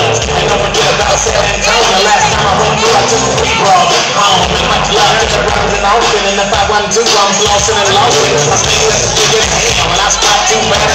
And don't forget about San Antonio. Last time I went through, I took a free ball home. Much love to the brothers in Austin. And if I wasn't too, I'm flossing and loafing. I stay with the big and I spot too bad.